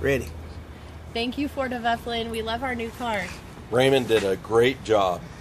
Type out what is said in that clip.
Ready. Thank you, Ford of Upland. We love our new car. Raymond did a great job.